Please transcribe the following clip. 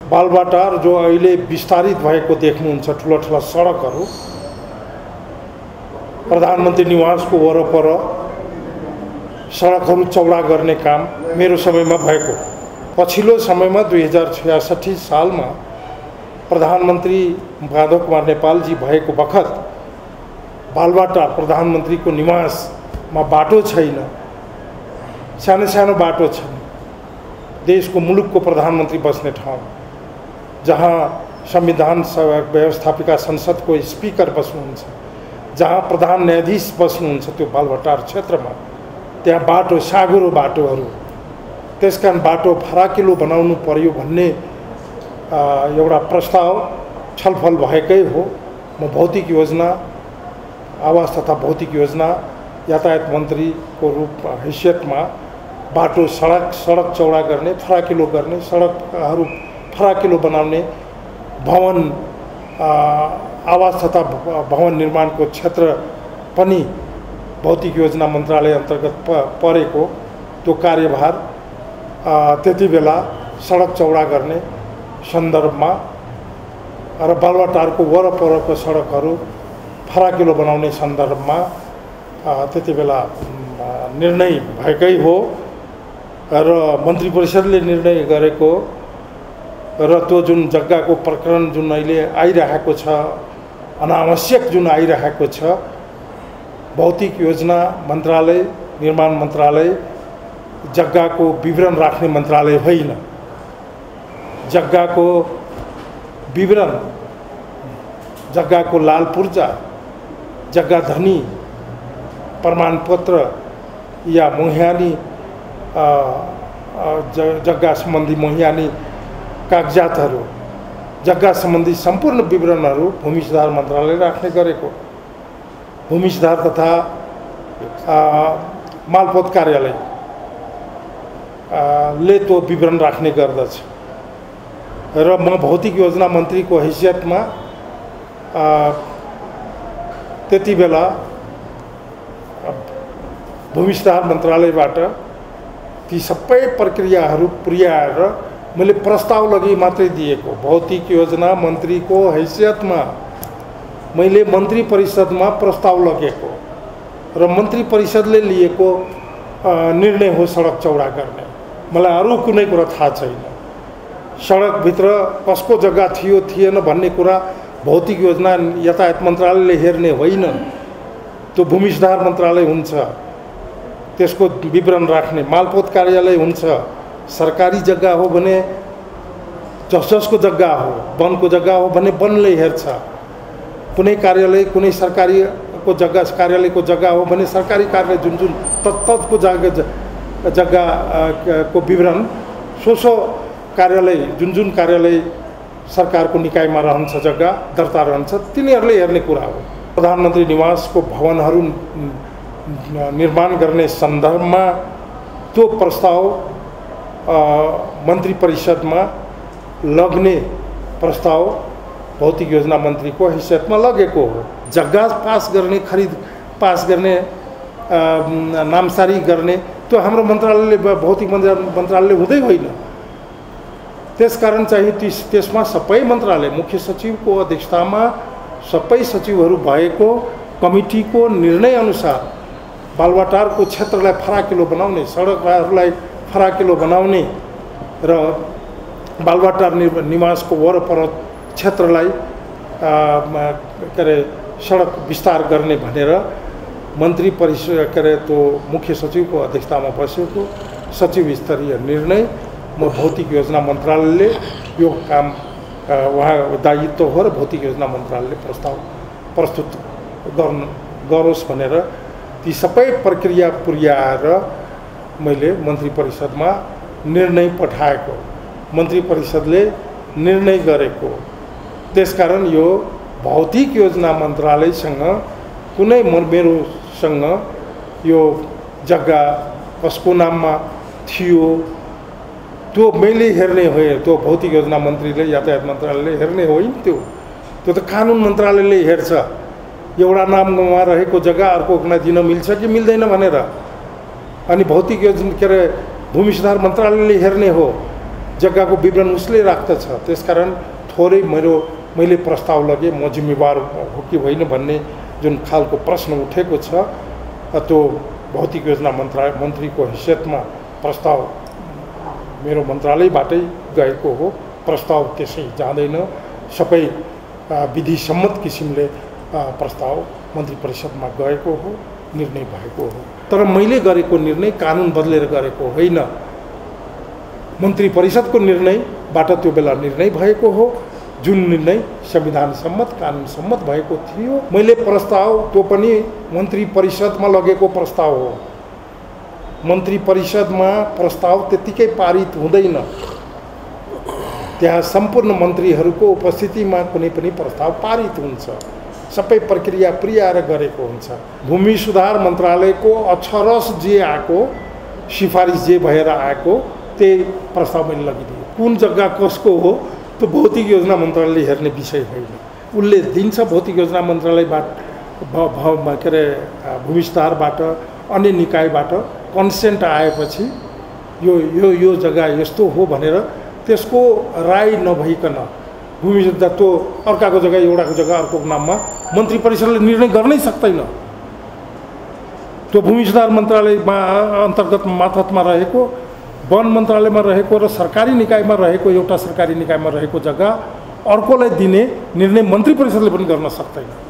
बालुवाटार जो अहिले विस्तारित भएको देख्नुहुन्छ, ठुला ठुला सडकहरू, प्रधानमन्त्री निवासको वरपर सडकहरू चौडा गर्ने काम मेरो समयमा भएको। पछिल्लो समयमा 2066 सालमा प्रधानमन्त्री माधव कुमार नेपालजी भएको बखत बालुवाटार प्रधानमन्त्रीको निवासमा बाटो छैन, सानो सानो बाटो छन्। देशको मुलुकको प्रधानमन्त्री बस्ने ठाउँ, जहाँ संविधान सभा व्यवस्थापिका संसदको स्पिकर बस्नुहुन्छ, जहाँ प्रधान न्यायाधीश बस्नुहुन्छ, त्यो बालुवाटार क्षेत्रमा त्यहाँ बाटो साँघुरो बाटोहरू, त्यसकारण बाटो फराकिलो बनाउनु पर्यो भन्ने एउटा प्रस्ताव छलफल भएकै हो। म भौतिक योजना, आवास तथा भौतिक योजना, यातायात मन्त्रीको रूप हैसियतमा बाटो सडक चौडा गर्ने, फराकिलो गर्ने, सडकहरू फराकिलो बनाउने, भवन आवास तथा भवन निर्माणको क्षेत्र पनि भौतिक योजना मन्त्रालय अन्तर्गत परेको त्यो कार्यभार त्यति बेला सडक चौडा गर्ने सन्दर्भमा र बालुवाटारको वरपरको सडकहरू फराकिलो बनाउने सन्दर्भमा त्यति बेला निर्णय भएकै हो र मन्त्री परिषदले निर्णय गरेको र त्यो जुन जग्गाको प्रकरण जुन अहिले आइरहेको छ, अनावश्यक जुन आइरहेको छ, भौतिक योजना मन्त्रालय, निर्माण मन्त्रालय जग्गाको विवरण राख्ने मन्त्रालय होइन। जग्गाको विवरण, जग्गाको लाल पूर्जा, जग्गा धनी प्रमाणपत्र या मुह्यानी जग्गा सम्बन्धी मुह्यानी कागजातहरू, जग्गा सम्बन्धी सम्पूर्ण विवरणहरू भूमि सुधार मन्त्रालयले राख्ने गरेको। भूमि सुधार तथा मालपोत कार्यालय ले त्यो विवरण राख्ने गर्दछ र म भौतिक योजना मन्त्रीको हैसियतमा त्यति बेला भूमि सुधार मन्त्रालयबाट ती सबै प्रक्रियाहरू पुर्याएर मैले प्रस्ताव लगी मात्रै दिएको। भौतिक योजना मन्त्रीको हैसियतमा मैले मन्त्री परिषदमा प्रस्ताव लगेको र मन्त्री परिषदले लिएको निर्णय हो सडक चौडा गर्ने। मलाई अरू कुनै कुरा थाहा छैन। सडकभित्र कसको जग्गा थियो थिएन भन्ने कुरा भौतिक योजना यातायात मन्त्रालयले हेर्ने होइन, त्यो भूमि सुधार मन्त्रालय हुन्छ, त्यसको विवरण राख्ने। मालपोत कार्यालय हुन्छ, सरकारी जग्गा हो भने जसको जग्गा हो, वनको जग्गा हो भने वनले हेर्छ। कुनै कार्यालय, कुनै सरकारीको जग्गा, कार्यालयको जग्गा हो भने सरकारी कार्यालय जुन जुन तत्को जग्गाको विवरण सो कार्यालय, जुन जुन कार्यालय सरकारको निकायमा रहन्छ, जग्गा दर्ता रहन्छ, तिनीहरूले हेर्ने कुरा हो। प्रधानमन्त्री निवासको भवनहरू निर्माण गर्ने सन्दर्भमा त्यो प्रस्ताव मन्त्री परिषदमा लग्ने प्रस्ताव भौतिक योजना मन्त्रीको हैसियतमा लगेको हो। जग्गा पास गर्ने, खरिद पास गर्ने, नामसारी गर्ने त्यो हाम्रो मन्त्रालयले, भौतिक मन्त्रालयले हुँदै होइन। त्यसकारण चाहिँ त्यसमा सबै मन्त्रालय, मुख्य सचिवको अध्यक्षतामा सबै सचिवहरू भएको कमिटीको निर्णय अनुसार बालुवाटारको क्षेत्रलाई फराकिलो बनाउने, सडकहरूलाई फराकिलो बनाउने र बालुवाटार निवासको वरपर क्षेत्रलाई के अरे सडक विस्तार गर्ने भनेर मन्त्री परिषद के अरे त्यो मुख्य सचिवको अध्यक्षतामा बसेको सचिव स्तरीय निर्णय म भौतिक योजना मन्त्रालयले यो काम उहाँ दायित्व हो र भौतिक योजना मन्त्रालयले प्रस्ताव प्रस्तुत गरोस् भनेर ती सबै प्रक्रिया पुर्याएर मैले मन्त्री परिषदमा निर्णय पठाएको, मन्त्री परिषदले निर्णय गरेको। त्यसकारण यो भौतिक योजना मन्त्रालयसँग कुनै मेरोसँग यो जग्गा कसको नाममा थियो त्यो मैले हेर्ने हो, त्यो भौतिक योजना मन्त्रीले यातायात मन्त्रालयले हेर्ने होइन। त्यो त कानुन मन्त्रालयले हेर्छ, एउटा नाममा रहेको जग्गा अर्कोलाई दिन मिल्छ कि मिल्दैन भनेर। अनि भौतिक योजना के अरे भूमि सुधार मन्त्रालयले हेर्ने हो जग्गाको विवरण उसले राख्दछ। त्यसकारण थोरै मैले प्रस्ताव लगेँ, म जिम्मेवार हो कि होइन भन्ने जुन खालको प्रश्न उठेको छ, त्यो भौतिक योजना मन्त्रीको हैसियतमा प्रस्ताव मेरो मन्त्रालयबाटै गएको हो। प्रस्ताव त्यसै जाँदैन, सबै विधिसम्मत किसिमले प्रस्ताव मन्त्री परिषदमा गएको हो, निर्णय भएको हो। तर मैले गरेको निर्णय कानुन बदलेर गरेको होइन, मन्त्री परिषदको निर्णयबाट त्यो बेला निर्णय भएको हो, जुन निर्णय संविधान सम्मत कानुन सम्मत भएको थियो। मैले प्रस्ताव त्यो पनि मन्त्री परिषदमा लगेको प्रस्ताव हो। मन्त्री परिषदमा प्रस्ताव त्यतिकै पारित हुँदैन, त्यहाँ सम्पूर्ण मन्त्रीहरूको उपस्थितिमा कुनै पनि प्रस्ताव पारित हुन्छ, सबै प्रक्रिया पुर्याएर गरेको हुन्छ। भूमि सुधार मन्त्रालयको अक्षरश जे आएको सिफारिस जे भएर आएको त्यही प्रस्ताव मैले लगिदिएँ। कुन जग्गा कसको हो त्यो भौतिक योजना मन्त्रालयले हेर्ने विषय होइन, उसले दिन्छ। भौतिक योजना मन्त्रालयबाट के अरे भूमि सुधारबाट अन्य निकायबाट कन्सेन्ट आएपछि यो जग्गा यस्तो हो भनेर त्यसको राय नभइकन भूमि त्यो अर्काको जग्गा एउटाको जग्गा अर्को नाममा मन्त्री परिषदले निर्णय गर्नै सक्दैन। त्यो भूमि सुधार मन्त्रालयमा अन्तर्गत मातहतमा रहेको, वन मन्त्रालयमा रहेको र सरकारी निकायमा रहेको, एउटा सरकारी निकायमा रहेको जग्गा अर्कोलाई दिने निर्णय मन्त्री परिषदले पनि गर्न सक्दैन।